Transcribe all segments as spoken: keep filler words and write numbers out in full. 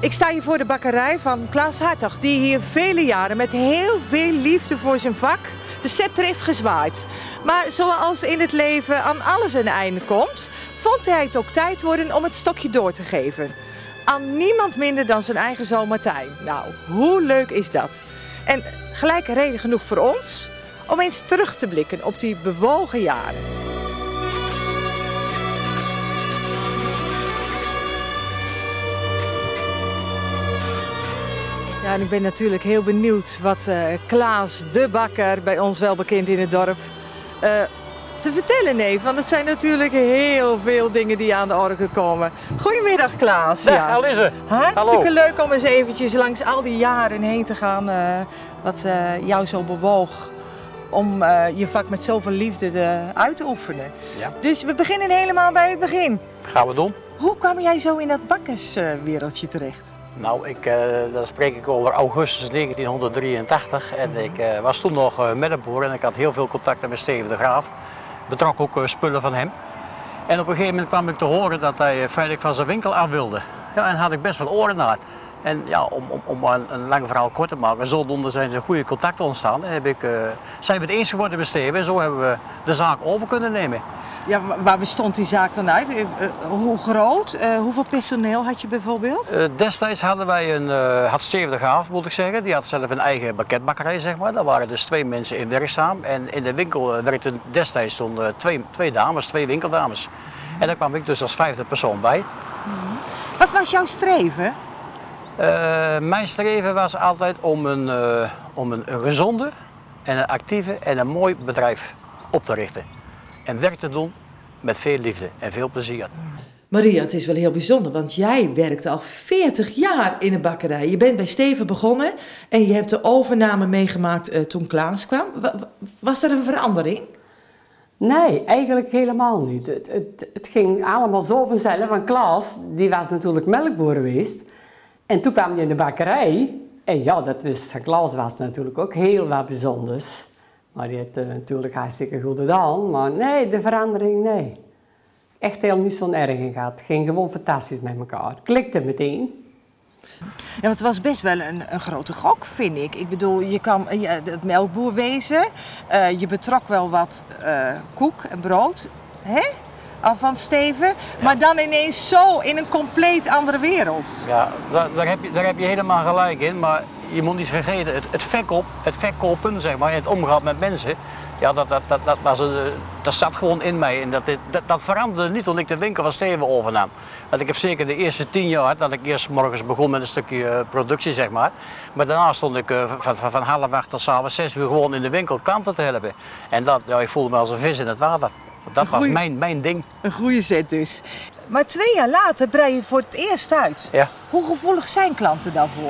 Ik sta hier voor de bakkerij van Klaas Hartog, die hier vele jaren met heel veel liefde voor zijn vak de scepter heeft gezwaaid. Maar zoals in het leven aan alles een einde komt, vond hij het ook tijd worden om het stokje door te geven. Aan niemand minder dan zijn eigen zoon Martijn. Nou, hoe leuk is dat? En gelijk reden genoeg voor ons om eens terug te blikken op die bewogen jaren. Ja, en ik ben natuurlijk heel benieuwd wat uh, Klaas de bakker, bij ons wel bekend in het dorp, uh, te vertellen heeft. Want het zijn natuurlijk heel veel dingen die aan de orde komen. Goedemiddag Klaas. Dag ja. Alice. Hartstikke Hallo. leuk om eens eventjes langs al die jaren heen te gaan. Uh, wat uh, jou zo bewoog om uh, je vak met zoveel liefde te, uit te oefenen. Ja. Dus we beginnen helemaal bij het begin. Gaan we doen. Hoe kwam jij zo in dat bakkerswereldje terecht? Nou, ik, uh, dan spreek ik over augustus negentienhonderddrieëntachtig en ik uh, was toen nog uh, medeboer en ik had heel veel contacten met Steven de Graaf. Betrok ook uh, spullen van hem. En op een gegeven moment kwam ik te horen dat hij uh, feitelijk van zijn winkel af wilde. Ja, en had ik best wel oren naar. En ja, om, om, om een, een lang verhaal kort te maken, zodoende zijn er goede contacten ontstaan. En heb ik, uh, zijn we het eens geworden met Steven en zo hebben we de zaak over kunnen nemen. Ja, waar bestond die zaak dan uit? Uh, uh, hoe groot? Uh, hoeveel personeel had je bijvoorbeeld? Uh, destijds hadden wij een, uh, had Steven de Graaf, moet ik zeggen. Die had zelf een eigen banketbakkerij, zeg maar. Daar waren dus twee mensen in werkzaam. En in de winkel uh, werkten destijds toen, uh, twee, twee dames, twee winkeldames. En daar kwam ik dus als vijfde persoon bij. Mm-hmm. Wat was jouw streven? Uh, mijn streven was altijd om een, uh, om een, een gezonde en een actieve en een mooi bedrijf op te richten. En werk te doen met veel liefde en veel plezier. Maria, het is wel heel bijzonder, want jij werkt al veertig jaar in een bakkerij. Je bent bij Steven begonnen en je hebt de overname meegemaakt uh, toen Klaas kwam. Was er een verandering? Nee, eigenlijk helemaal niet. Het, het, het ging allemaal zo vanzelf. Want Klaas, die was natuurlijk melkboer geweest. En toen kwam hij in de bakkerij. En ja, dat was, van Klaas was natuurlijk ook heel wat bijzonders. Maar die heeft uh, natuurlijk hartstikke goed gedaan. Maar nee, de verandering, nee. Echt heel niet zo'n erg in gehad. Het ging gewoon fantastisch met elkaar. Het klikte meteen. Ja, want het was best wel een, een grote gok, vind ik. Ik bedoel, je kwam uh, het melkboer wezen. Uh, je betrok wel wat uh, koek en brood. Hè? Al van Steven. Ja. Maar dan ineens zo in een compleet andere wereld. Ja, daar, daar, heb je, daar heb je helemaal gelijk in. Maar je moet niet vergeten, het, het, verkoop, het verkopen, zeg maar, het omgaan met mensen, ja, dat, dat, dat, dat, was, dat zat gewoon in mij. En dat, dat, dat veranderde niet toen ik de winkel van Steven overnam. Want ik heb zeker de eerste tien jaar, dat ik eerst morgens begon met een stukje productie, zeg maar. Maar daarna stond ik uh, van, van, van half acht tot s'avonds zes uur gewoon in de winkel klanten te helpen. En dat, ja, ik voelde me als een vis in het water. Dat was mijn, mijn ding. Een goede zet dus. Maar twee jaar later brei je voor het eerst uit. Ja. Hoe gevoelig zijn klanten daarvoor?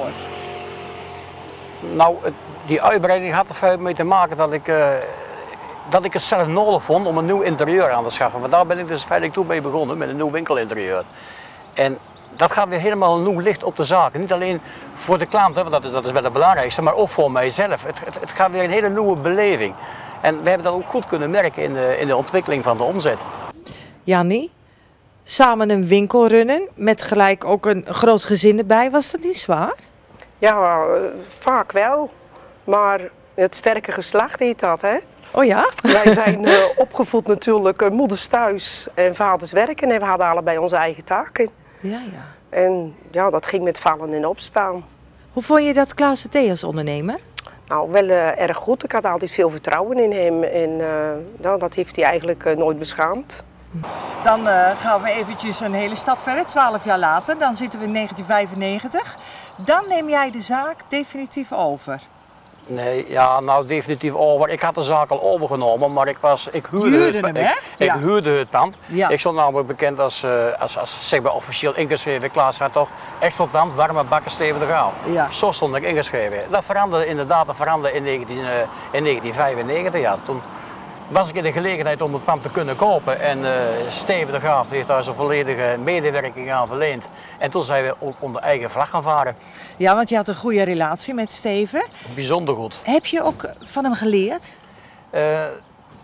Nou, het, die uitbreiding had er veel mee te maken dat ik, uh, dat ik het zelf nodig vond om een nieuw interieur aan te schaffen. Want daar ben ik dus feitelijk toen mee begonnen, met een nieuw winkelinterieur. En dat gaat weer helemaal een nieuw licht op de zaak. Niet alleen voor de klanten, want dat is, dat is wel het belangrijkste, maar ook voor mijzelf. Het, het, het gaat weer een hele nieuwe beleving. En we hebben dat ook goed kunnen merken in de, in de ontwikkeling van de omzet. Jannie, samen een winkel runnen met gelijk ook een groot gezin erbij, was dat niet zwaar? Ja, vaak wel. Maar het sterke geslacht heet dat, hè? Oh ja? Wij zijn uh, opgevoed natuurlijk, uh, moeders thuis en vaders werken. En we hadden allebei onze eigen taken. Ja, ja. En ja, dat ging met vallen en opstaan. Hoe vond je dat Klaas het deed als ondernemer? Nou, wel uh, erg goed. Ik had altijd veel vertrouwen in hem. En uh, nou, dat heeft hij eigenlijk uh, nooit beschaamd. Dan uh, gaan we eventjes een hele stap verder, twaalf jaar later. Dan zitten we in negentien vijfennegentig. Dan neem jij de zaak definitief over. Nee, ja, nou definitief over. Ik had de zaak al overgenomen, maar ik, was, ik, huurde, huurde het, hem, ik, hè? ik Ja. huurde het pand. Ja. Ik stond namelijk bekend als, uh, als, als zeg maar, officieel ingeschreven Klaas Hartog, exploitant warme bakken Steven de Graaf. Ja. Zo stond ik ingeschreven. Dat veranderde inderdaad, dat veranderde in, negentien, uh, in negentien vijfennegentig. Ja. Toen was ik in de gelegenheid om het pand te kunnen kopen en uh, Steven de Graaf heeft daar zijn volledige medewerking aan verleend. En toen zijn we ook onder eigen vlag gaan varen. Ja, want je had een goede relatie met Steven. Bijzonder goed. Heb je ook van hem geleerd? Uh,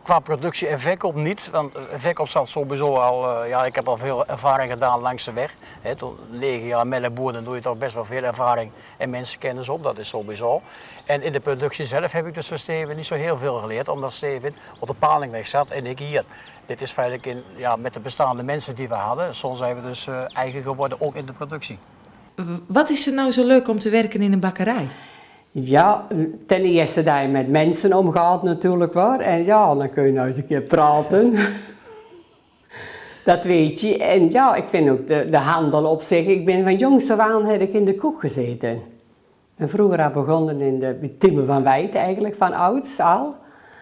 Qua productie en verkoop niet, want verkoop zat sowieso al, uh, ja, ik heb al veel ervaring gedaan langs de weg. He, tot negen jaar melkboer, dan doe je toch best wel veel ervaring en mensenkennis op, dat is sowieso. En in de productie zelf heb ik dus van Steven niet zo heel veel geleerd, omdat Steven op de Palingweg zat en ik hier. Dit is feitelijk in, ja, met de bestaande mensen die we hadden, soms zijn we dus uh, eigen geworden, ook in de productie. Wat is er nou zo leuk om te werken in een bakkerij? Ja, ten eerste dat je met mensen omgaat natuurlijk wel. En ja, dan kun je nou eens een keer praten. Dat weet je. En ja, ik vind ook de, de handel op zich. Ik ben van jongs af aan heb ik in de koek gezeten. En vroeger heb ik begonnen in de bij Timme van Wijt eigenlijk, van ouds al.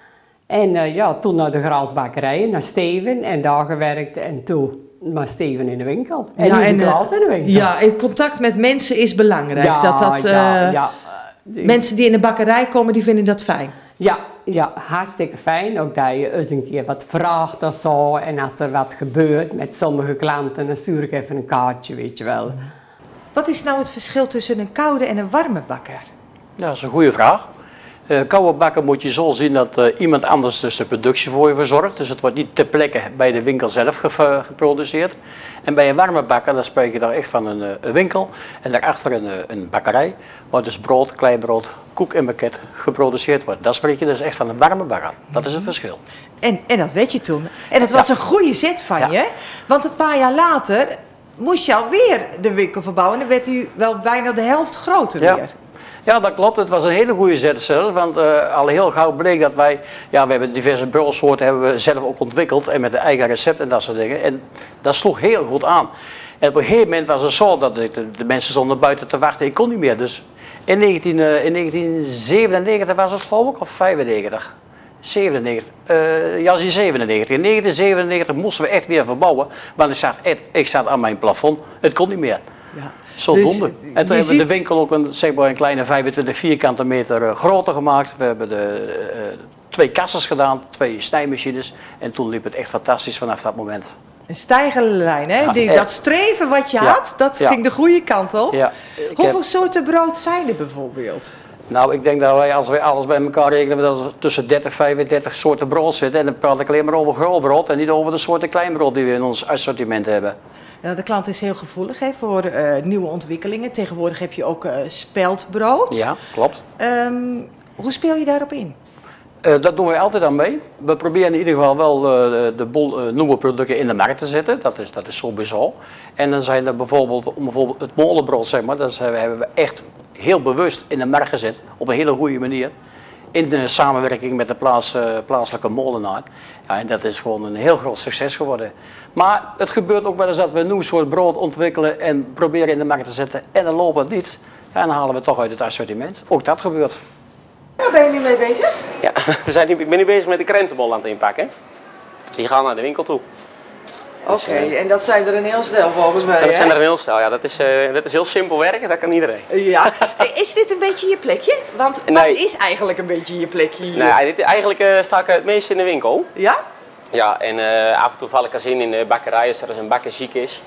En uh, ja, toen naar de Graalsbakkerij, naar Steven en daar gewerkt. En toen maar Steven in de winkel. En ja, nu en, Klaas in de winkel. Ja, het contact met mensen is belangrijk. Ja, dat dat, uh, ja, ja. Mensen die in de bakkerij komen, die vinden dat fijn. Ja, ja, hartstikke fijn. Ook dat je eens een keer wat vraagt of zo. En als er wat gebeurt met sommige klanten, dan stuur ik even een kaartje, weet je wel. Wat is nou het verschil tussen een koude en een warme bakker? Ja, dat is een goede vraag. Uh, koude bakken moet je zo zien dat uh, iemand anders dus de productie voor je verzorgt. Dus het wordt niet ter plekke bij de winkel zelf ge geproduceerd. En bij een warme bakker, dan spreek je daar echt van een, uh, een winkel. En daarachter een, uh, een bakkerij, waar dus brood, kleibrood, koek en pakket geproduceerd wordt. Dan spreek je dus echt van een warme bakker. Dat is het verschil. En, en dat weet je toen. En dat was ja. een goede zet van ja. je. Want een paar jaar later moest je alweer de winkel verbouwen. En dan werd hij wel bijna de helft groter ja. weer. Ja, dat klopt. Het was een hele goede zet zelfs, want uh, al heel gauw bleek dat wij, ja, we hebben diverse broodsoorten hebben we zelf ook ontwikkeld en met een eigen recept en dat soort dingen. En dat sloeg heel goed aan. En op een gegeven moment was het zo dat de, de mensen stonden buiten te wachten, ik kon niet meer. Dus in, negentien, uh, in negentien zevenennegentig was het geloof ik, of vijfennegentig? zevenennegentig, uh, ja, zevenennegentig. In negentien zevenennegentig moesten we echt weer verbouwen, want ik zat, echt, ik zat aan mijn plafond, het kon niet meer. Ja. Zo dus, donde. En toen hebben we ziet... de winkel ook een, zeg maar een kleine vijfentwintig vierkante meter uh, groter gemaakt. We hebben de, uh, twee kassers gedaan, twee snijmachines. En toen liep het echt fantastisch vanaf dat moment. Een stijgende lijn, hè? Ja, Die, dat streven wat je ja. had, dat ja. ging de goede kant op. Ja. Hoeveel heb... soorten brood zijn er bijvoorbeeld? Nou, ik denk dat wij, als wij alles bij elkaar rekenen, dat er tussen dertig, vijfendertig soorten brood zitten. En dan praat ik alleen maar over grootbrood en niet over de soorten kleinbrood die we in ons assortiment hebben. Nou, de klant is heel gevoelig hè, voor uh, nieuwe ontwikkelingen. Tegenwoordig heb je ook uh, speldbrood. Ja, klopt. Um, hoe speel je daarop in? Uh, dat doen wij altijd aan mee. We proberen in ieder geval wel uh, de boel uh, nieuwe producten in de markt te zetten. Dat is, dat is sowieso. En dan zijn er bijvoorbeeld, om bijvoorbeeld het molenbrood, zeg maar, dat hebben we echt heel bewust in de markt gezet. Op een hele goede manier. In de samenwerking met de plaats, uh, plaatselijke molenaar. Ja, en dat is gewoon een heel groot succes geworden. Maar het gebeurt ook wel eens dat we een nieuw soort brood ontwikkelen en proberen in de markt te zetten. En dan loopt het niet. Ja, en dan halen we het toch uit het assortiment. Ook dat gebeurt. Waar ben je nu mee bezig? Ja, we zijn nu, ik ben nu bezig met de krentenbol aan het inpakken. Die gaan naar de winkel toe. Oké, okay, dus, uh, en dat zijn er een heel stel volgens mij. Dat hè? zijn er een heel stel, ja. Dat is, uh, dat is heel simpel werken, dat kan iedereen. Ja. Is dit een beetje je plekje? Want nee. Wat is eigenlijk een beetje je plekje hier? Nee, dit, eigenlijk uh, sta ik het meest in de winkel. Ja? Ja, en uh, af en toe val ik als in in de bakkerij als er eens een bakker ziek is.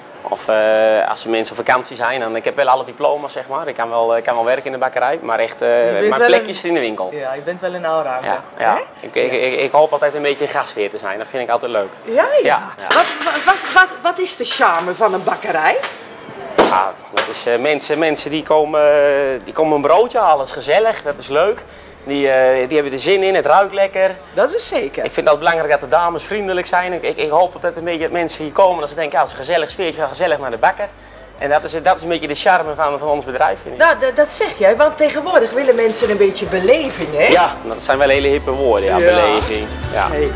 Of uh, als de mensen op vakantie zijn. Dan, ik heb wel alle diploma's, zeg maar. Ik kan wel, ik kan wel werken in de bakkerij, maar echt, uh, mijn plekje is in de winkel. Ja, je bent wel een allrounder. Ja, ja. Ik, ik, ik, ik hoop altijd een beetje een gastheer te zijn. Dat vind ik altijd leuk. Ja, ja. ja, ja. Wat, wat, wat, wat is de charme van een bakkerij? Ja, dat is uh, mensen, mensen die komen, die komen een broodje halen. Dat is gezellig, dat is leuk. Die, uh, die hebben er zin in, het ruikt lekker. Dat is zeker. Ik vind het belangrijk dat de dames vriendelijk zijn. Ik, ik, ik hoop altijd een beetje dat mensen hier komen dat ze denken, ja, het is een gezellig sfeertje, ga gezellig naar de bakker. En dat is, dat is een beetje de charme van, van ons bedrijf, vind ik. Nou, dat zeg jij, want tegenwoordig willen mensen een beetje beleving, hè? Ja, dat zijn wel hele hippe woorden, ja, ja. beleving. Ja. Hey.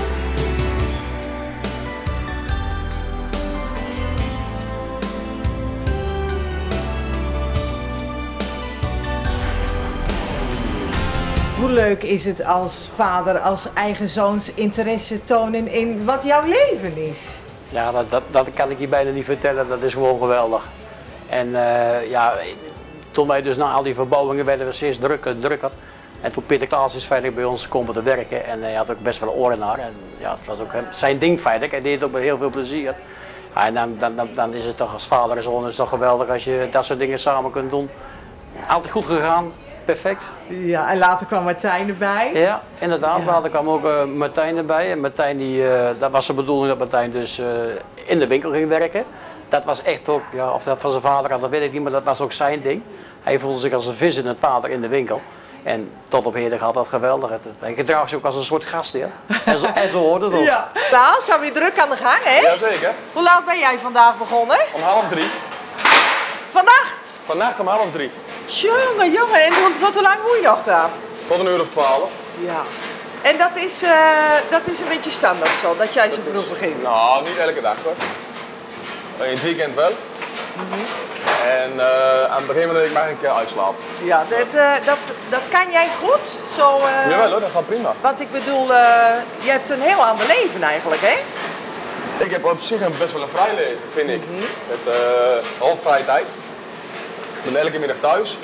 Hoe leuk is het als vader, als eigen zoons interesse tonen in wat jouw leven is? Ja, dat, dat, dat kan ik je bijna niet vertellen. Dat is gewoon geweldig. En uh, ja, toen wij dus na al die verbouwingen werden we steeds drukker en drukker. En toen Peter Klaas is feitelijk bij ons komen te werken en hij had ook best wel oren naar. En ja, het was ook zijn ding feitelijk. Hij deed het ook met heel veel plezier. Ja, en dan, dan, dan, dan is het toch als vader en zoon is het toch geweldig als je dat soort dingen samen kunt doen. Altijd goed gegaan. perfect. Ja, en later kwam Martijn erbij. Ja, inderdaad. Ja. Later kwam ook uh, Martijn erbij. En Martijn, die, uh, dat was de bedoeling dat Martijn dus uh, in de winkel ging werken. Dat was echt ook, ja, of dat van zijn vader had, dat weet ik niet, maar dat was ook zijn ding. Hij voelde zich als een vis in het water in de winkel. En tot op heden gaat dat geweldig. Het, het, hij gedraagt zich ook als een soort gastheer. En zo, en zo hoort het ook. Ja. Klaas, zijn we druk aan de gang, hè? Jazeker. Hoe laat ben jij vandaag begonnen? Om half drie. Vannacht? Vannacht om half drie. Jongen, jongen. En tot, tot hoe lang moet je nog daar? Tot een uur of twaalf. Ja. En dat is, uh, dat is een beetje standaard zo, dat jij zo vroeg begint? Nou, niet elke dag hoor. In het weekend wel. Mm-hmm. En uh, aan het begin van de week mag ik uh, uitslapen. Ja, dat, uh, dat, dat kan jij goed? Zo, uh, Jawel hoor, dat gaat prima. Want ik bedoel, uh, je hebt een heel ander leven eigenlijk, hè? Ik heb op zich een best wel een vrij leven, vind ik. Mm-hmm. Met uh, half vrije tijd. Ik ben elke middag thuis.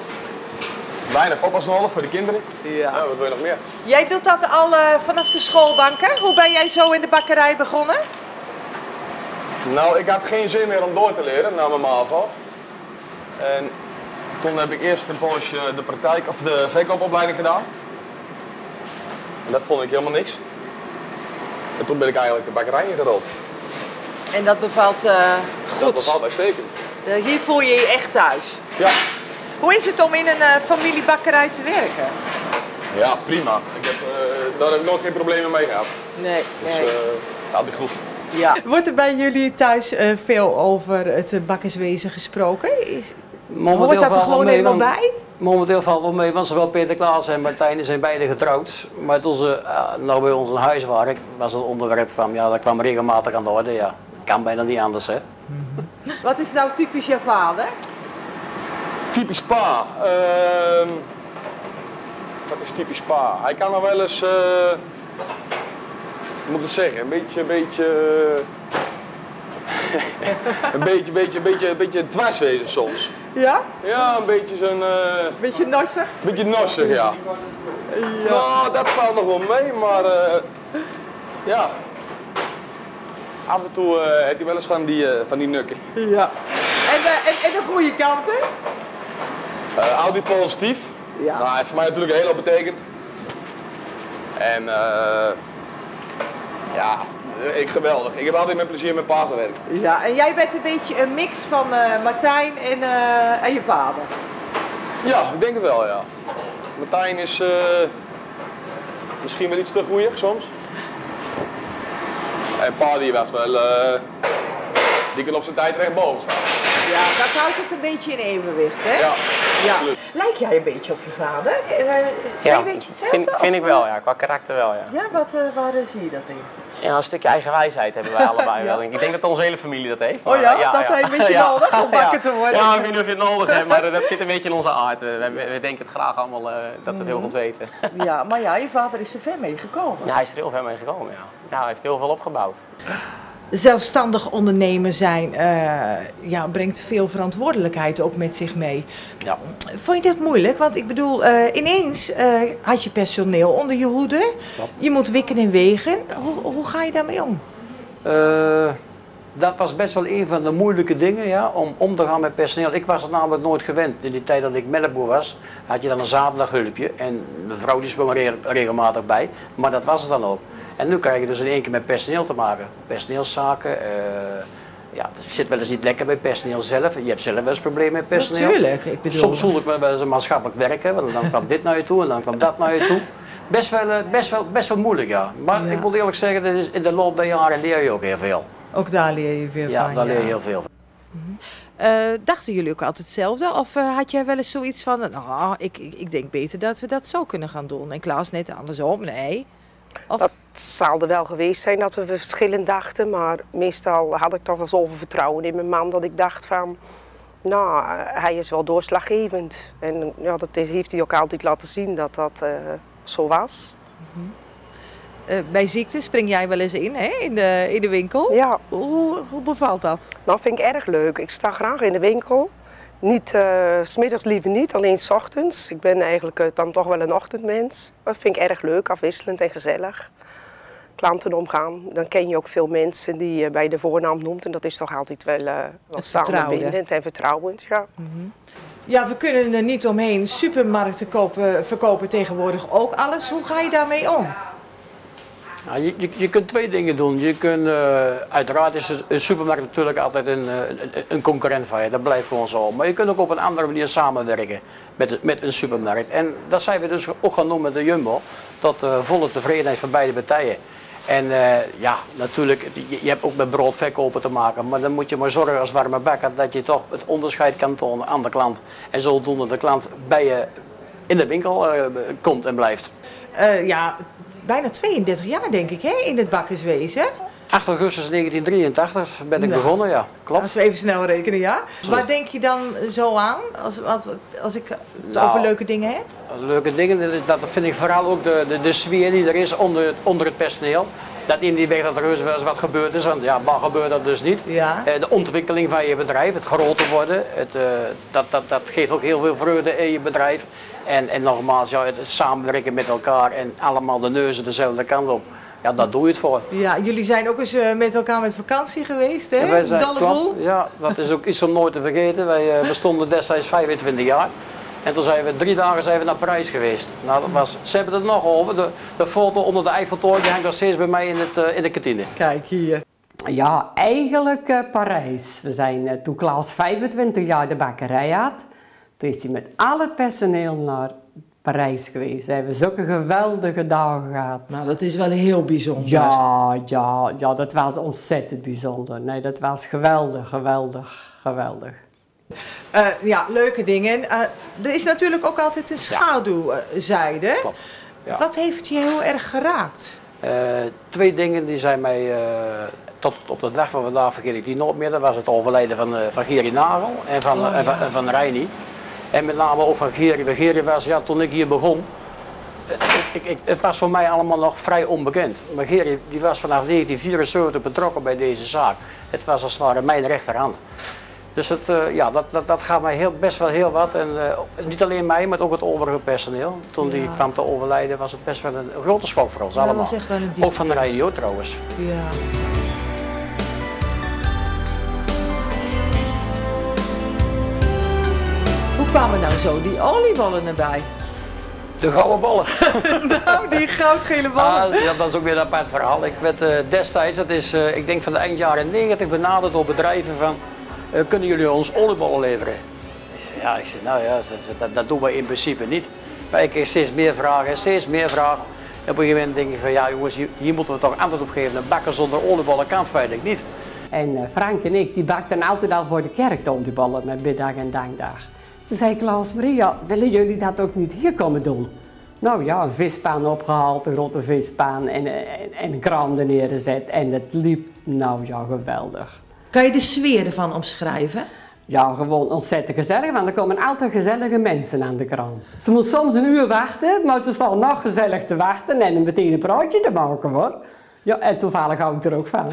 Weinig oppas nodig voor de kinderen. Ja. Ja, wat wil je nog meer? Jij doet dat al uh, vanaf de schoolbanken. Hoe ben jij zo in de bakkerij begonnen? Nou, ik had geen zin meer om door te leren na mijn MAVO. En toen heb ik eerst een poosje de praktijk of de verkoopopleiding gedaan. En dat vond ik helemaal niks. En toen ben ik eigenlijk de bakkerij ingerold. En dat bevalt uh, goed? Dat bevalt uitstekend. De, hier voel je je echt thuis? Ja. Hoe is het om in een uh, familiebakkerij te werken? Ja, prima. Ik heb, uh, daar heb ik nooit geen problemen mee gehad. Nee, Dus nee. uh, altijd goed. Ja. Wordt er bij jullie thuis uh, veel over het uh, bakkerswezen gesproken? Is, hoort dat er gewoon mee, helemaal want, bij? Momenteel valt wel mee, want zowel Peter Klaas en Martijn zijn beide getrouwd. Maar toen ze uh, nou bij ons in huis waren, was het onderwerp kwam, ja, dat kwam regelmatig aan de orde. Ja. Dat kan bijna niet anders, hè. Wat is nou typisch je vader? Typisch pa. Uh, wat is typisch pa? Hij kan nog wel eens, uh, hoe moet ik het zeggen, een beetje, een beetje, een beetje, beetje, beetje, beetje dwarswezen soms. Ja? Ja, een beetje zo'n, uh, Beetje norsig? beetje norsig, ja. Ja. Nou, dat valt nog wel mee, maar uh, ja. Af en toe uh, heeft hij wel eens van die, uh, van die nukken. Ja. En, uh, en, en de goede kanten? Uh, altijd positief. Ja. Nou, hij heeft voor mij natuurlijk heel veel betekend. En uh, ja, ik geweldig. Ik heb altijd met plezier met pa gewerkt. Ja, en jij bent een beetje een mix van uh, Martijn en, uh, en je vader? Ja, ik denk het wel, ja. Martijn is uh, misschien wel iets te goeie soms. En pa die was wel, uh, die kan op zijn tijd recht boven staan. Ja, dat houdt het een beetje in evenwicht, hè? Ja, ja. absoluut. Lijk jij een beetje op je vader? Uh, ben je Ja, een beetje hetzelfde? vind, vind of, ik wel, ja. Qua karakter wel, ja. Ja, wat, uh, waar uh, zie je dat in? Ja, een stukje eigen wijsheid hebben wij allebei Ja. wel. Ik denk dat onze hele familie dat heeft. Oh maar, ja? uh, Dat heeft een beetje nodig om bakker te worden? Ja, ik weet niet of je het nodig hebt, maar uh, dat zit een beetje in onze aard. We, we, we denken het graag allemaal uh, dat we het heel goed weten. Ja, maar ja, je vader is er ver mee gekomen. Ja, hij is er heel ver mee gekomen, ja. Ja, hij heeft heel veel opgebouwd. Zelfstandig ondernemer zijn uh, ja, brengt veel verantwoordelijkheid ook met zich mee. Ja. Vond je dat moeilijk? Want ik bedoel, uh, ineens uh, had je personeel onder je hoede. Ja. Je moet wikken en wegen. Hoe, hoe ga je daarmee om? Uh, dat was best wel een van de moeilijke dingen, ja, om om te gaan met personeel. Ik was het namelijk nooit gewend. In die tijd dat ik melkboer was, had je dan een zaterdaghulpje. En de vrouw die sprong er regelmatig bij. Maar dat was het dan ook. En nu krijg je dus in één keer met personeel te maken. Personeelszaken. Uh, ja, het zit wel eens niet lekker bij personeel zelf. Je hebt zelf wel eens problemen met personeel. Natuurlijk, ik bedoel... Soms voelde ik me wel eens een maatschappelijk werken. Want dan kwam dit naar je toe en dan kwam dat naar je toe. Best wel, best wel, best wel moeilijk, ja. Maar Ja. ik moet eerlijk zeggen, dat is in de loop der jaren leer je ook heel veel. Ook daar leer je veel Ja, van. daar leer je heel veel van. Uh, dachten jullie ook altijd hetzelfde? Of uh, had jij wel eens zoiets van, nou, ik, ik, ik denk beter dat we dat zo kunnen gaan doen. En Klaas net andersom, nee. Of... Dat zal er wel geweest zijn dat we verschillend dachten, maar meestal had ik toch wel zoveel vertrouwen in mijn man dat ik dacht van, nou, hij is wel doorslaggevend. En ja, dat heeft hij ook altijd laten zien dat dat uh, zo was. Mm-hmm. Uh, bij ziekte spring jij wel eens in, hè? In, de, in de winkel? Ja. Hoe, hoe bevalt dat? Dat vind ik erg leuk. Ik sta graag in de winkel. Niet, uh, 's middags liever niet, alleen 's ochtends. Ik ben eigenlijk uh, dan toch wel een ochtendmens. Dat vind ik erg leuk, afwisselend en gezellig. Klanten omgaan, dan ken je ook veel mensen die je bij de voornaam noemt. En dat is toch altijd wel, uh, wel samenbindend en vertrouwend. Ja. Mm-hmm. Ja, we kunnen er niet omheen. Supermarkten kopen, verkopen tegenwoordig ook alles. Hoe ga je daarmee om? Ja, je, je, je kunt twee dingen doen. Je kunt, uh, uiteraard is een supermarkt natuurlijk altijd een, een, een concurrent van je, dat blijft gewoon zo. Maar je kunt ook op een andere manier samenwerken met, met een supermarkt. En dat zijn we dus ook gaan doen met de Jumbo, tot uh, volle tevredenheid van beide partijen. En uh, ja, natuurlijk, je, je hebt ook met broodverkopen te maken, maar dan moet je maar zorgen als warme bakker dat je toch het onderscheid kan tonen aan de klant. En zodoende de klant bij je in de winkel uh, komt en blijft. Uh, ja, bijna tweeëndertig jaar denk ik, hè, in het bakkerswezen. acht augustus negentien drieëntachtig ben ik nou, begonnen, ja, klopt. Als we even snel rekenen, ja. Waar denk je dan zo aan, als, als, als ik het nou, over leuke dingen heb? Leuke dingen, dat vind ik vooral ook de, de, de sfeer die er is onder het, onder het personeel. Dat neemt niet weg dat er heus wel eens wat gebeurd is, want ja, maar gebeurt dat dus niet. Ja. De ontwikkeling van je bedrijf, het groter worden, het, uh, dat, dat, dat geeft ook heel veel vreugde in je bedrijf. En, en nogmaals, ja, het samenwerken met elkaar en allemaal de neuzen dezelfde kant op. Ja, daar doe je het voor. Ja, jullie zijn ook eens uh, met elkaar met vakantie geweest, hè? Ja, zijn, klopt, ja, dat is ook iets om nooit te vergeten. Wij uh, bestonden destijds vijfentwintig jaar. En toen zijn we drie dagen zijn we naar Parijs geweest. Nou, dat was, ze hebben het nog over. De, de foto onder de Eiffeltoren hangt nog steeds bij mij in, het, uh, in de kantine. Kijk hier. Ja, eigenlijk uh, Parijs. We zijn uh, toen Klaas vijfentwintig jaar de bakkerij had. Toen is hij met al het personeel naar Parijs geweest. We hebben zulke geweldige dagen gehad. Nou, dat is wel heel bijzonder. Ja, ja, ja, dat was ontzettend bijzonder. Nee, dat was geweldig, geweldig, geweldig. Uh, ja, leuke dingen. Uh, er is natuurlijk ook altijd een schaduwzijde. Klopt. Ja. Wat heeft je heel erg geraakt? Uh, twee dingen die zijn mij, uh, tot op de dag van vandaag vergeet ik die nooit meer. Dat was het overlijden van, uh, van Gerry Nagel en van, oh, uh, en van, ja. van Reini. En met name ook van Gerry. Gerry was, ja, toen ik hier begon, ik, ik, het was voor mij allemaal nog vrij onbekend. Maar Gerry die was vanaf negentien vierenzeventig betrokken bij deze zaak. Het was als het ware mijn rechterhand. Dus het, uh, ja, dat, dat, dat gaat mij heel, best wel heel wat. En uh, niet alleen mij, maar ook het overige personeel. Toen ja. die kwam te overlijden was het best wel een, een grote schok voor ons ja, allemaal. Was echt wel een diep... Ook van de radio trouwens. Ja. Hoe kwamen nou zo die oliebollen erbij? De gouden bollen. Nou, die goudgele bollen. Ah, ja, dat is ook weer een apart verhaal. Ik werd uh, destijds, dat is uh, ik denk van de eind jaren negentig, benaderd door bedrijven van... Uh, kunnen jullie ons oliebollen leveren? Ik zei, ja, ik zei, nou ja, dat, dat, dat doen we in principe niet. Maar ik kreeg steeds meer vragen, steeds meer vragen. En op een gegeven moment denk ik van, ja jongens, hier, hier moeten we toch antwoord op geven. Een bakker zonder oliebollen kan feitelijk niet. En uh, Frank en ik, die bakten altijd al voor de kerk de oliebollen met biddag en dankdag. Toen zei Klaas Maria, willen jullie dat ook niet hier komen doen? Nou ja, een vispaan opgehaald, een grote vispaan en, en, en een kraan er neergezet. En het liep, nou ja, geweldig. Kan je de sfeer ervan omschrijven? Ja, gewoon ontzettend gezellig, want er komen altijd gezellige mensen aan de kraan. Ze moet soms een uur wachten, maar ze staan nog gezellig te wachten en meteen een praatje te maken hoor. Ja, en toevallig hou ik er ook van.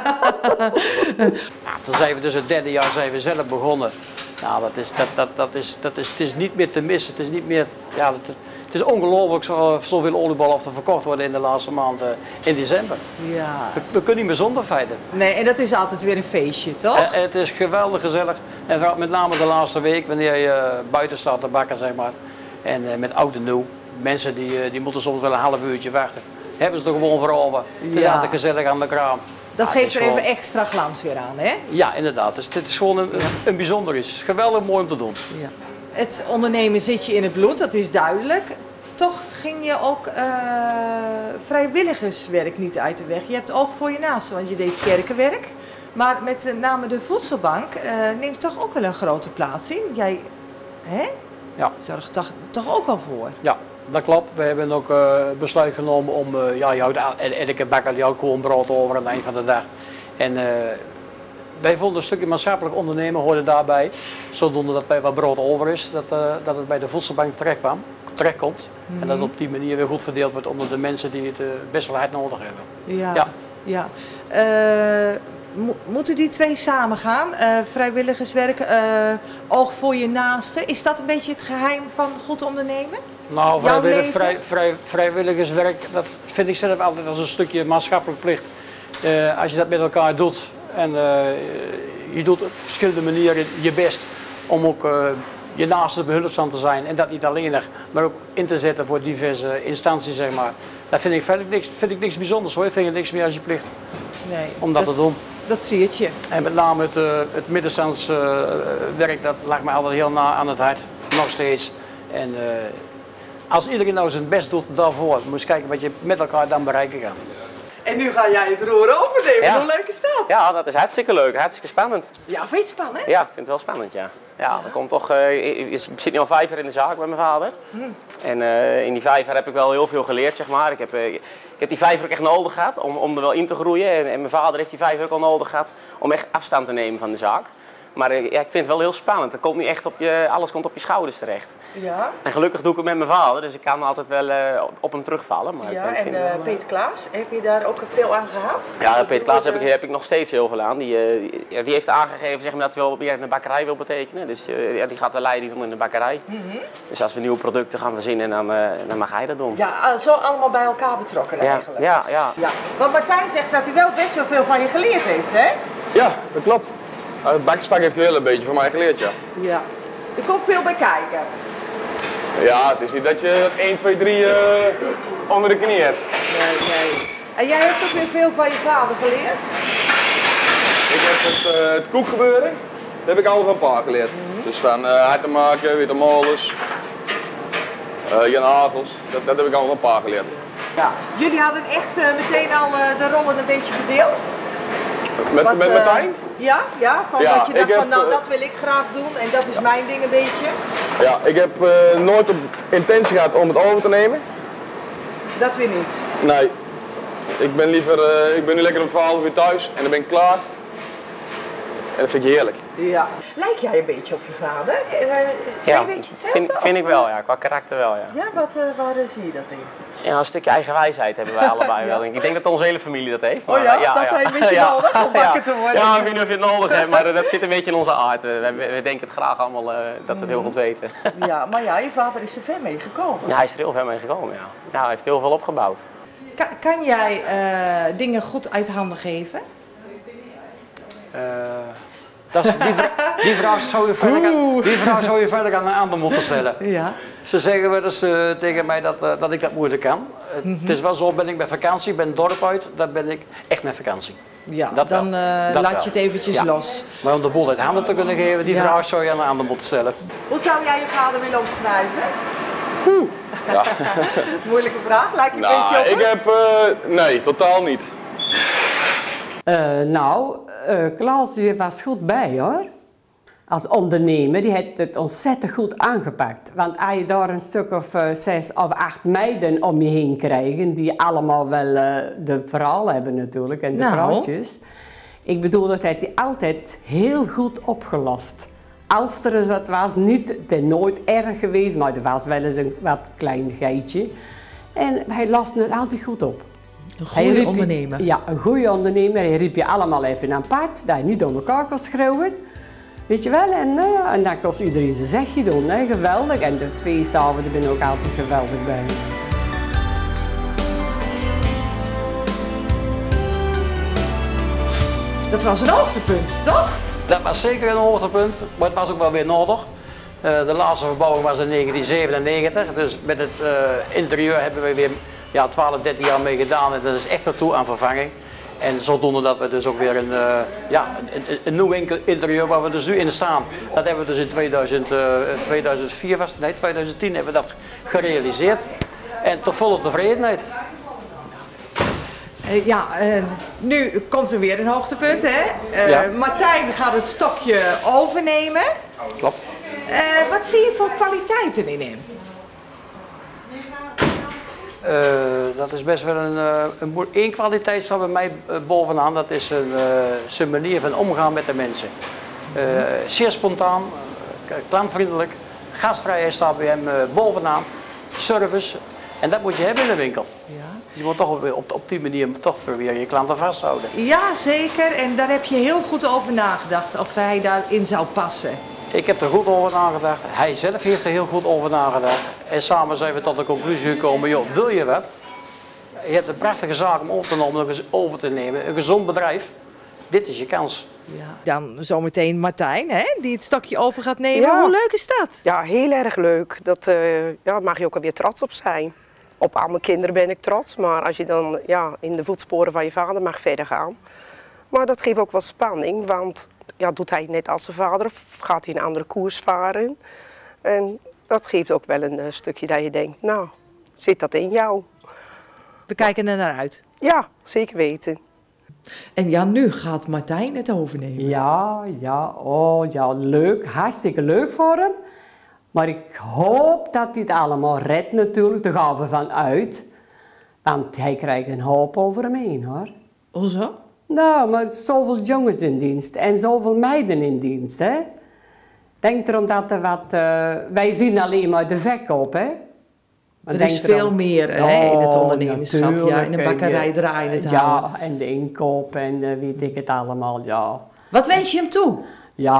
Nou, toen zijn we dus het derde jaar zijn we zelf begonnen. Nou, dat is, dat, dat, dat is, dat is, het is niet meer te missen, het is niet meer, ja, het, het is ongelooflijk zo, zoveel oliebollen of er verkocht worden in de laatste maand uh, in december. Ja. We, we kunnen niet meer zonder feiten. Nee, en dat is altijd weer een feestje, toch? Uh, het is geweldig gezellig en met name de laatste week, wanneer je uh, buiten staat te bakken, zeg maar. En uh, met oud en nieuw, mensen die, uh, die moeten soms wel een half uurtje wachten. Hebben ze er gewoon voor over. Het is Ja. altijd gezellig aan de kraam. Dat Ja, geeft het er is even gewoon- extra glans weer aan, hè? Ja, inderdaad. Dus dit is gewoon een, een bijzonder iets. Geweldig mooi om te doen. Ja. Het ondernemen zit je in het bloed, dat is duidelijk. Toch ging je ook uh, vrijwilligerswerk niet uit de weg. Je hebt oog voor je naasten, want je deed kerkenwerk. Maar met name de voedselbank uh, neemt toch ook wel een grote plaats in. Jij hè? Ja. zorgt toch, toch ook al voor. Ja, dat klopt. We hebben ook uh, besluit genomen om, uh, ja, je houdt aan- en elke bakker die houdt gewoon brood over aan het eind van de dag. En uh, wij vonden een stukje maatschappelijk ondernemen hoorde daarbij. Zodoende dat wij wat brood over is, dat, uh, dat het bij de voedselbank terecht kwam, terechtkomt. Mm-hmm. En dat het op die manier weer goed verdeeld wordt onder de mensen die het uh, best wel hard nodig hebben. Ja. Ja. ja. Uh, mo- moeten die twee samen gaan? Uh, vrijwilligerswerk, uh, oog voor je naasten. Is dat een beetje het geheim van goed ondernemen? Nou, Jouw vrijwillig, leven? vrij, vrij, vrijwilligerswerk, dat vind ik zelf altijd als een stukje maatschappelijk plicht. Uh, als je dat met elkaar doet en uh, je doet op verschillende manieren je best om ook uh, je naaste behulpzaam te zijn en dat niet alleen, maar ook in te zetten voor diverse instanties, zeg maar. Dat vind ik, vind ik, niks, vind ik niks bijzonders hoor, ik vind het niks meer als je plicht Nee, om dat, dat te doen. Dat zie het je. En met name het, uh, het middenstands uh, werk, dat lag me altijd heel na aan het hart, nog steeds. En uh, als iedereen nou zijn best doet daarvoor, moet je eens kijken wat je met elkaar dan bereiken kan. En nu ga jij het roer overnemen. Ja. Hoe leuk is dat? Ja, dat is hartstikke leuk, hartstikke spannend. Ja, vind je het spannend? Ja, ik vind het wel spannend, ja. Ja, er komt toch, uh, ik zit nu al vijf jaar in de zaak met mijn vader. Hmm. En uh, in die vijf jaar heb ik wel heel veel geleerd, zeg maar. Ik heb, uh, ik heb die vijf jaar ook echt nodig gehad om, om er wel in te groeien. En, en mijn vader heeft die vijf jaar ook al nodig gehad om echt afstand te nemen van de zaak. Maar uh, ja, ik vind het wel heel spannend. Er komt niet echt op je, alles komt op je schouders terecht. Ja. En gelukkig doe ik het met mijn vader, dus ik kan altijd wel uh, op hem terugvallen. Maar ja, ik en vind uh, wel, Peter Klaas, heb je daar ook veel aan gehad? Ja, Peter Klaas heb ik, heb ik nog steeds heel veel aan. Die, uh, die, die heeft aangegeven zeg maar, dat hij wel meer in de bakkerij wil betekenen. Dus uh, ja, die gaat de leiding doen in de bakkerij. Mm-hmm. Dus als we nieuwe producten gaan verzinnen, dan, uh, dan mag hij dat doen. Ja, zo allemaal bij elkaar betrokken ja, eigenlijk. Ja, ja. ja. Want Martijn zegt dat hij wel best wel veel van je geleerd heeft, hè? Ja, dat klopt. Het bakkersvak heeft hij wel een beetje van mij geleerd, ja. Ja. Er komt veel bij kijken. Ja, het is niet dat je dat één, twee, drie uh, onder de knie hebt. Nee, nee. En jij hebt ook weer veel van je vader geleerd? Ik heb het, uh, het koekgebeuren, dat heb ik allemaal van pa geleerd. Mm-hmm. Dus van uh, harten maken, witte molens, uh, Jan Hagels, dat, dat heb ik allemaal van pa geleerd. Ja. Jullie hadden echt uh, meteen al uh, de rollen een beetje verdeeld? Met, Wat, met uh, Martijn? Ja, ja, van ja, dat je dacht heb, van nou uh, dat wil ik graag doen en dat is ja. mijn ding een beetje. Ja, ik heb uh, nooit op intentie gehad om het over te nemen. Dat weer niet? Nee. Ik ben liever, uh, ik ben nu lekker om twaalf uur thuis en dan ben ik klaar. En dat vind ik heerlijk. Ja. Lijk jij een beetje op je vader? Uh, ja, een beetje hetzelfde? Vind, vind ik wel, ja. Qua karakter wel, ja. Ja, wat, uh, waar uh, zie je dat in? Ja, een stukje eigenwijsheid hebben wij allebei ja. wel. Ik denk dat onze hele familie dat heeft. Maar, oh ja, ja dat ja. heeft een beetje ja. nodig om bakker te worden. Ja, ik weet niet of je het nodig hebt, maar dat zit een beetje in onze aard. We, we denken het graag allemaal uh, dat we het heel goed weten. Ja, maar ja, je vader is er ver mee gekomen. Ja, hij is er heel ver mee gekomen, ja. Ja, hij heeft heel veel opgebouwd. Kan, kan jij uh, dingen goed uit handen geven? Uh, dat is, die, vra die, vraag zou je verder aan, die vraag zou je verder aan een ander moeten stellen. Ja. Ze zeggen wel eens uh, tegen mij dat, uh, dat ik dat moeilijk kan. Uh, mm-hmm. Het is wel zo, ben ik bij vakantie, ben het dorp uit, dan ben ik echt met vakantie. Ja, dat dan uh, dat laat wel. je het eventjes ja. los. Maar om de boel uit handen te kunnen geven, die ja. vraag zou je aan een ander moeten stellen. Hoe zou jij je vader willen omschrijven? Oeh. Ja. Moeilijke vraag, lijkt je nou, een beetje op? Ik heb, uh, nee, totaal niet. Uh, nou, uh, Klaas die was goed bij hoor. Als ondernemer, die heeft het ontzettend goed aangepakt. Want als je daar een stuk of uh, zes of acht meiden om je heen krijgt, die allemaal wel uh, de verhaal hebben natuurlijk, en de nou. vrouwtjes. Ik bedoel, dat heeft hij altijd heel goed opgelost. Als er eens wat was, niet, het is nooit erg geweest, maar er was wel eens een wat kleinigheidje. En hij loste het altijd goed op. Een goede ondernemer. Je, ja, een goede ondernemer. Hij riep je allemaal even aan pad, dat je niet door elkaar kon schreeuwen. Weet je wel, en, uh, en dan kost iedereen zijn zegje doen, hè? Geweldig. En de feestavonden ben ik ook altijd geweldig bij. Dat was een hoogtepunt, toch? Dat was zeker een hoogtepunt, maar het was ook wel weer nodig. Uh, de laatste verbouwing was in negentien zevenennegentig, dus met het uh, interieur hebben we weer ja, twaalf, dertien jaar mee gedaan en dat is echt naartoe aan vervanging. En zodoende dat we dus ook weer een, uh, ja, een, een, een nieuw interieur waar we dus nu in staan. Dat hebben we dus in tweeduizend, uh, tweeduizend vier, was, nee, tweeduizend tien hebben we dat gerealiseerd. En tot volle tevredenheid. Uh, ja, uh, nu komt er weer een hoogtepunt, hè? Uh, ja. Martijn gaat het stokje overnemen. Klopt. Uh, wat zie je voor kwaliteiten in hem? Uh, dat is best wel een, uh, een moe- één kwaliteit staat bij mij uh, bovenaan, dat is een, uh, zijn manier van omgaan met de mensen. Uh, zeer spontaan, uh, klantvriendelijk, gastvrijheid staat bij hem uh, bovenaan, service. En dat moet je hebben in de winkel. Ja. Je moet toch op, op, op die manier toch proberen je klanten vasthouden. Ja, zeker. En daar heb je heel goed over nagedacht, of hij daarin zou passen. Ik heb er goed over nagedacht. Hij zelf heeft er heel goed over nagedacht. En samen zijn we tot de conclusie gekomen, joh, wil je wat? Je hebt een prachtige zaak om over te nemen, over te nemen. Een gezond bedrijf. dit is je kans. Ja. Dan zometeen Martijn, hè, die het stokje over gaat nemen. Ja. Hoe leuk is dat? Ja, heel erg leuk. Dat uh, ja, mag je ook alweer trots op zijn. Op al mijn kinderen ben ik trots, maar als je dan ja, in de voetsporen van je vader mag verder gaan. Maar dat geeft ook wel spanning, want ja, doet hij net als zijn vader of gaat hij een andere koers varen? En dat geeft ook wel een uh, stukje dat je denkt, nou, zit dat in jou? We kijken er naar uit. Ja, zeker weten. En ja, nu gaat Martijn het overnemen. Ja, ja, oh ja, leuk. Hartstikke leuk voor hem. Maar ik hoop dat hij het allemaal redt natuurlijk, daar gaan we van uit. Want hij krijgt een hoop over hem heen, hoor. Hoezo? Nou, maar zoveel jongens in dienst en zoveel meiden in dienst, hè. Denk erom dat er wat... Uh, wij zien alleen maar de verkoop, hè. Maar er is veel meer hè, oh, in het ondernemerschap. Ja, in een bakkerij draaien het Ja, houden. en de inkoop en uh, weet ik het allemaal, ja. Wat wens je hem toe? Ja,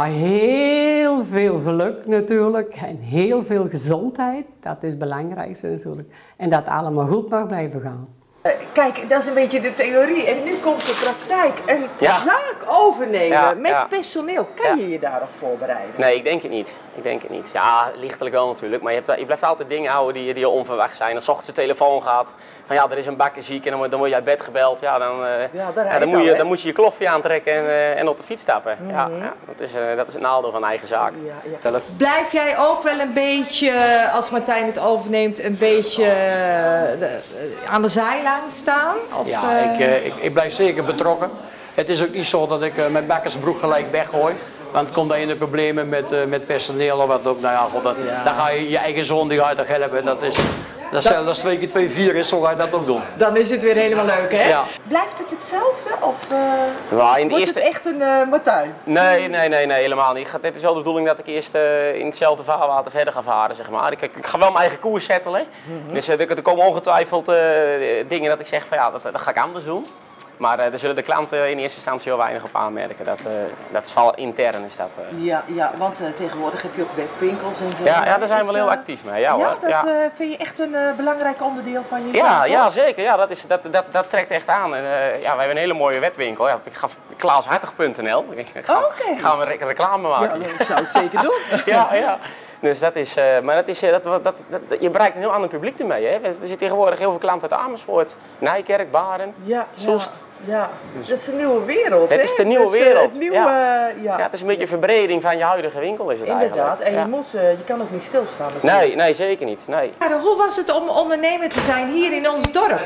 heel veel geluk natuurlijk en heel veel gezondheid. Dat is het belangrijkste natuurlijk. En dat het allemaal goed mag blijven gaan. Kijk, dat is een beetje de theorie. En nu komt de praktijk. Een ja. zaak overnemen ja, met ja. personeel. Kan ja. je je daarop voorbereiden? Nee, ik denk het niet. Ik denk het niet. Ja, lichtelijk wel natuurlijk. Maar je, hebt, je blijft altijd dingen houden die, die onverwacht zijn. Als 's ochtends de telefoon gaat. Van ja, er is een bakker ziek en dan, dan word je uit bed gebeld. Ja, dan, uh, ja, ja, dan, moet, al, je, dan moet je je klofje aantrekken en, uh, en op de fiets stappen. Mm-hmm. ja, ja, dat, is, uh, dat is het nadeel van eigen zaak. Ja, ja. Blijf jij ook wel een beetje, als Martijn het overneemt, een beetje uh, de, uh, aan de zijlijn staan? Of, ja, uh... ik, uh, ik, ik blijf zeker betrokken. Het is ook niet zo dat ik uh, mijn bakkersbroek gelijk weggooi. Want komt dan in de problemen met, uh, met personeel of wat ook. Nou ja, god, dat, ja. Dan ga je je eigen zoon die ga je toch helpen. Dat is, dat is, dat is twee keer twee, vier is, zo ga je dat ook doen. Dan is het weer helemaal leuk, hè? Ja. Blijft het hetzelfde of uh, ja, in wordt eerste... het echt een uh, Martijn? Nee, nee, nee, nee, helemaal niet. Het is wel de bedoeling dat ik eerst uh, in hetzelfde vaarwater verder ga varen, zeg maar. Ik, ik, ik ga wel mijn eigen koers settelen. Mm-hmm. Dus uh, er komen ongetwijfeld uh, dingen dat ik zeg van ja, dat, dat ga ik anders doen. Maar uh, daar zullen de klanten in eerste instantie heel weinig op aanmerken. Dat, uh, dat is vooral intern is dat. Uh... Ja, ja, want uh, tegenwoordig heb je ook webwinkels en zo. Ja, ja daar zijn we wel heel actief mee. Ja, ja, hoor. dat ja. Uh, vind je echt een uh, belangrijk onderdeel van je ja, zaak, ja, zeker. Ja, dat, is, dat, dat, dat trekt echt aan. En, uh, ja, wij hebben een hele mooie webwinkel. Ja, ik ga klaashartig punt n l. Ik ga, okay. gaan we re reclame maken. Ja, ik zou het zeker doen. ja, ja. Dus dat is, uh, maar dat is, uh, dat, dat, dat, dat, je bereikt een heel ander publiek ermee. Hè? Er zitten tegenwoordig heel veel klanten uit Amersfoort, Nijkerk, Baren, ja, Soest. Ja, ja. Dus dat is de nieuwe wereld. Het hè? is de nieuwe dus, uh, wereld. Het nieuwe, ja. Uh, ja. ja, het is een beetje een verbreding van je huidige winkel is het Inderdaad. eigenlijk. En je, ja. moet, uh, je kan ook niet stilstaan. Natuurlijk. Nee, nee, zeker niet. Nee. Ja, hoe was het om ondernemer te zijn hier in ons dorp?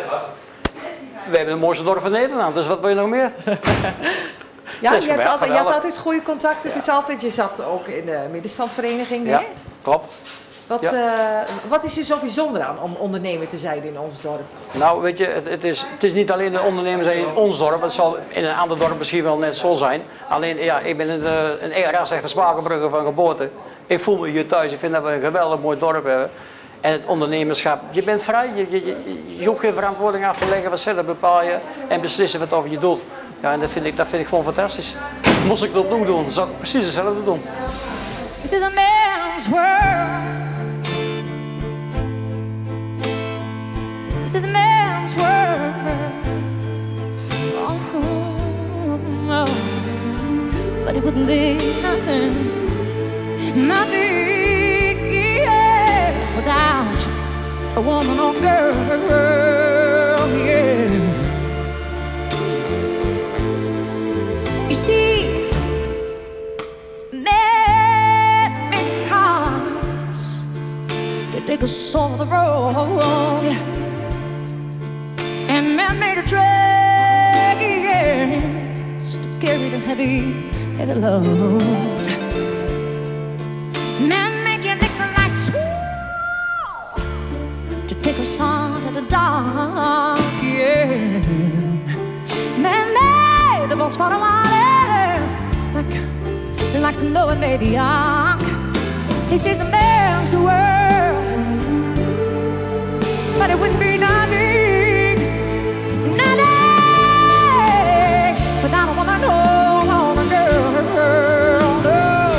We hebben het mooiste dorp van Nederland, dus wat wil je nog meer? Ja, je hebt, altijd, je hebt altijd goede contacten. Ja. Het is altijd, je zat ook in de middenstandvereniging, ja, hè? Klopt. Wat, ja. uh, wat is er zo bijzonder aan om ondernemer te zijn in ons dorp? Nou, weet je, het, het, is, het is niet alleen de ondernemer zijn in ons dorp. Het zal in een ander dorp misschien wel net zo zijn. Alleen, ja, ik ben een, een ras-echte Spakenbrugger van geboorte. Ik voel me hier thuis. Ik vind dat we een geweldig mooi dorp hebben. En het ondernemerschap, je bent vrij. Je, je, je, je hoeft geen verantwoording af te leggen. Wat zelf bepaal je en beslissen wat over je doet. Ja, en dat vind ik, dat vind ik gewoon fantastisch. Moest ik dat ook doen, dan zou ik precies hetzelfde doen. This is a man's world. This is a man's world. Oh, oh. But it wouldn't be nothing, nothing yeah, without a woman or girl, yeah. You see, man makes cars to take us off the road, and man made a trains to carry the heavy, heavy loads. Man made your electrolytes to take us on to the dark, yeah. Man made the boats for the water, like, like the Noah made the ark. This is a man's world, but it wouldn't be nothing, nothing without a woman or a girl, no.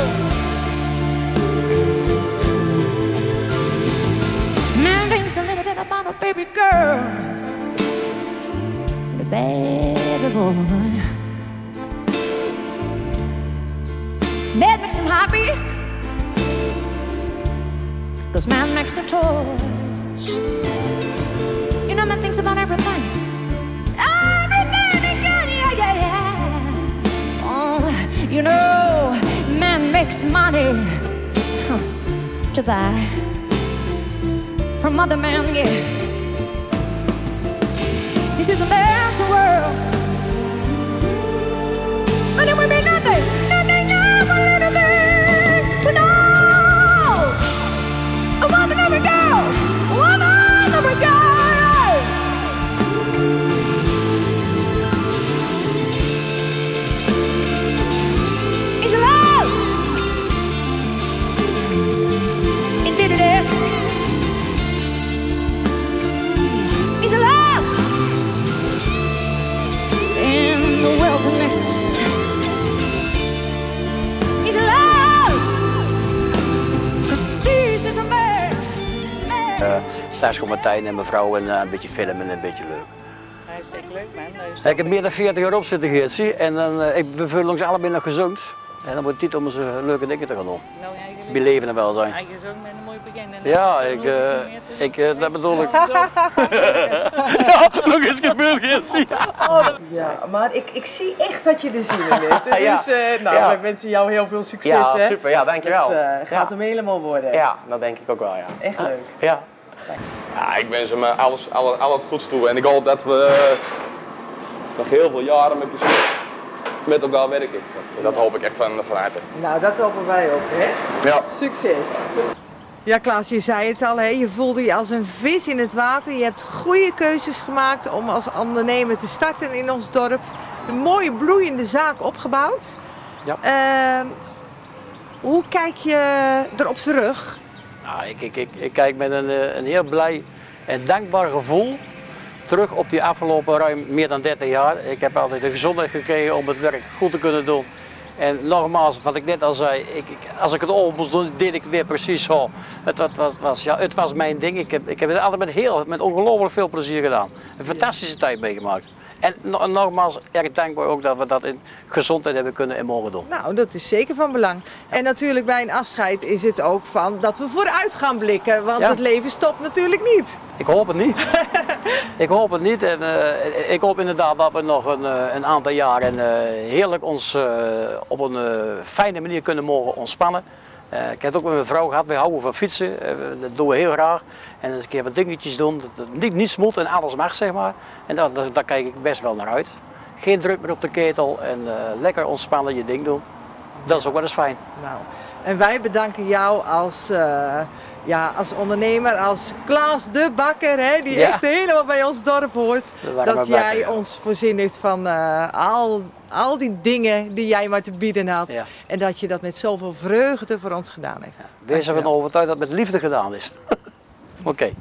Man thinks a little bit about a baby girl and a baby boy. I'm happy. 'Cause man makes the toys. You know, man thinks about everything. Everything again, yeah, yeah, yeah. Oh, you know, man makes money to buy from other men, yeah. He says, there's a world, but it would be nothing, nothing, not a little bit to know. A woman never go, a woman never go. He's lost. Indeed it is. He's lost in the wilderness. He's lost. 'Cause this is a man. Uh, straks komt Martijn en mevrouw en uh, een beetje filmen en een beetje leuk. Hij is echt leuk, man. Ik heb meer dan veertig jaar op zitten, Geertje. En dan, uh, ik, we vullen ons allebei nog gezond. En dan wordt het tijd om eens uh, leuke dingen te gaan doen. Nou, eigenlijk. Beleven en welzijn. Hij is ook met een mooi begin. Ja, ik, uh, ik uh, dat bedoel ik. Ja, nog eens gebeurd, Geertje. Ja, maar ik, ik zie echt dat je er zin in hebt. Dus Ja. uh, nou, Ja. wij wensen jou heel veel succes. Ja, hè. super. Ja, dankjewel. Het uh, gaat ja. hem helemaal worden. Ja, dat denk ik ook wel, ja. Echt leuk. Ja. Ja, ik wens hem alles, alles, al het goeds toe en ik hoop dat we nog heel veel jaren met plezier met elkaar werken. Dat hoop ik echt van, van harte. Nou, dat hopen wij ook, hè? Ja. Succes. Ja, Klaas, je zei het al, hè? Je voelde je als een vis in het water. Je hebt goede keuzes gemaakt om als ondernemer te starten in ons dorp. Een mooie bloeiende zaak opgebouwd. Ja. Uh, hoe kijk je erop terug? Nou, ik, ik, ik, ik kijk met een, uh, een heel blij en dankbaar gevoel terug op die afgelopen ruim meer dan dertig jaar. Ik heb altijd de gezondheid gekregen om het werk goed te kunnen doen. En nogmaals, wat ik net al zei, ik, ik, als ik het op moest doen, deed ik het weer precies zo. Het, het, het, was, ja, het was mijn ding. Ik heb, ik heb het altijd met, heel, met ongelooflijk veel plezier gedaan. Een fantastische tijd meegemaakt. En no, nogmaals, erg dankbaar ook dat we dat in gezondheid hebben kunnen en mogen doen. Nou, dat is zeker van belang. En natuurlijk bij een afscheid is het ook van dat we vooruit gaan blikken. Want Ja. het leven stopt natuurlijk niet. Ik hoop het niet. ik hoop het niet. En uh, ik hoop inderdaad dat we nog een, uh, een aantal jaren uh, heerlijk ons uh, op een uh, fijne manier kunnen mogen ontspannen. Uh, ik heb het ook met mijn vrouw gehad, wij houden van fietsen, uh, dat doen we heel graag. En eens een keer wat dingetjes doen, dat het niet, niet smooth en alles mag, zeg maar. En daar, daar, daar kijk ik best wel naar uit. Geen druk meer op de ketel en uh, lekker ontspannen je ding doen. Dat is ook wel eens fijn. Nou, en wij bedanken jou als, uh, ja, als ondernemer, als Klaas de Bakker, hè, die Ja. echt helemaal bij ons dorp hoort. Daar waren Dat we blij jij mee. ons voorzien heeft van uh, al, al die dingen die jij maar te bieden had. Ja. En dat je dat met zoveel vreugde voor ons gedaan heeft. Wees ervan overtuigd dat het met liefde gedaan is. Oké. Okay.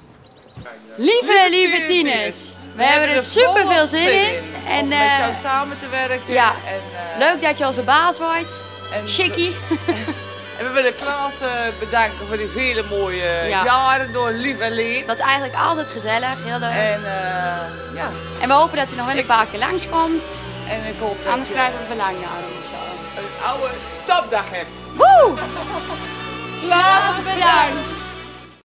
Lieve, lieve tieners, we hebben er super veel zin in. En, om uh, met jou samen te werken. Ja, en, uh, leuk dat je onze baas wordt. En Chickie. En we willen Klaas uh, bedanken voor die vele mooie Ja. jaren door lief en leed. Dat is eigenlijk altijd gezellig, heel leuk. En, uh, ja. en we hopen dat hij nog wel een paar keer langskomt. En ik hoop dat Anders je krijgen we verlangnamen of zo. een oude topdag hebt. Woe! Klaas, bedankt.